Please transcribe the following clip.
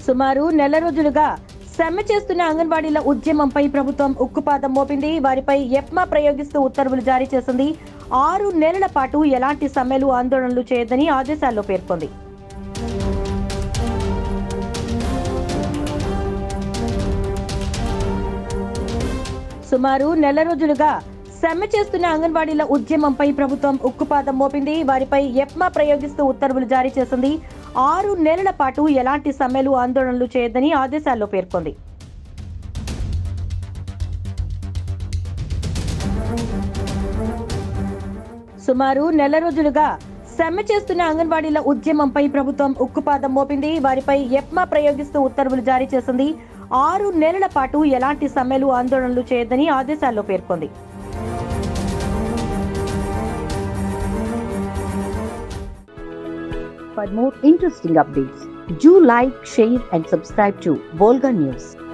సుమారు నెల రోజులుగా సమ్మె చేస్తున్న అంగన్వాడీల ఉద్యమంపై ప్రభుత్వం ఉక్కుపాదం మోపింది. వారిపై ఎప్మా ప్రయోగిస్తూ ఉత్తర్వులు జారీ చేసింది. 6 నెలల పాటు ఎలాంటి సమ్మెలు ఆందోళనలు చేయొద్దని ఆదేశాల్లో పేర్కొంది. సుమారు నెల రోజులుగా సమ్మె చేస్తున్న అంగన్వాడీల ఉద్యమంపై ప్రభుత్వం ఉక్కుపాదం మోపింది. వారిపై ఎప్మా ప్రయోగిస్తూ ఉత్తర్వులు జారీ చేసింది. 6 నెలల పాటు ఎలాంటి సమ్మెలు ఆందోళనలు చేయొద్దని ఆదేశాల్లో పేర్కొంది. సుమారు నెల రోజులుగా సమ్మె చేస్తున్న అంగన్వాడీల ఉద్యమంపై ప్రభుత్వం ఉక్కుపాదం మోపింది. వారిపై ఎప్మా ప్రయోగిస్తూ ఉత్తర్వులు జారీ చేసింది. 6 నెలల పాటు ఎలాంటి సమ్మెలు ఆందోళనలు చేయొద్దని ఆదేశాల్లో పేర్కొంది. For more interesting updates, do like, share and subscribe to Volga News.